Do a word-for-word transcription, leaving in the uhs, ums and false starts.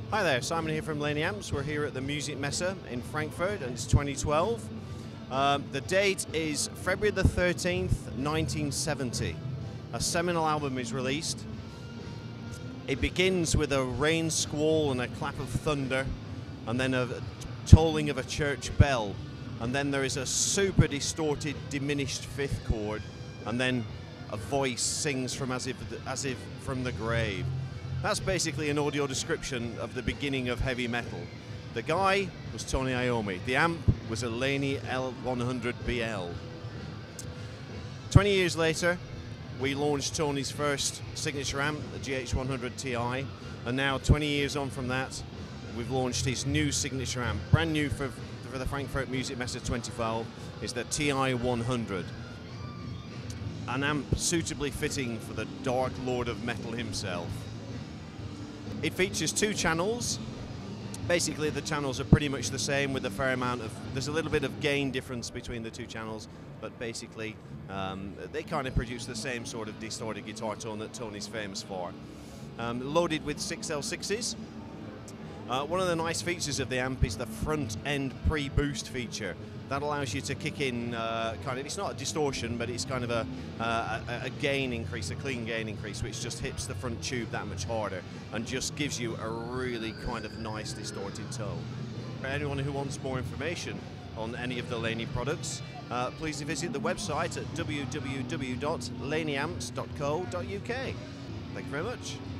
Hi there, Simon here from Laney Amps. We're here at the MusikMesse in Frankfurt and it's twenty twelve. Um, the date is February the thirteenth, nineteen seventy. A seminal album is released. It begins with a rain squall and a clap of thunder, and then a tolling of a church bell, and then there is a super distorted, diminished fifth chord, and then a voice sings from as if, as if from the grave. That's basically an audio description of the beginning of heavy metal. The guy was Tony Iommi. The amp was a Laney L one hundred B L. twenty years later, we launched Tony's first signature amp, the G H one hundred T I, and now twenty years on from that, we've launched his new signature amp. Brand new for, for the Frankfurt MusikMesse twenty twelve is the T I one hundred. An amp suitably fitting for the Dark Lord of Metal himself. It features two channels. Basically the channels are pretty much the same with a fair amount of, there's a little bit of gain difference between the two channels, but basically um, they kind of produce the same sort of distorted guitar tone that Tony's famous for. Um, loaded with six L sixes. Uh, one of the nice features of the amp is the front end pre-boost feature. That allows you to kick in uh, kind of, it's not a distortion, but it's kind of a, uh, a, a gain increase, a clean gain increase, which just hits the front tube that much harder and just gives you a really kind of nice distorted tone. For anyone who wants more information on any of the Laney products, uh, please visit the website at w w w dot laney amps dot co dot u k. Thank you very much.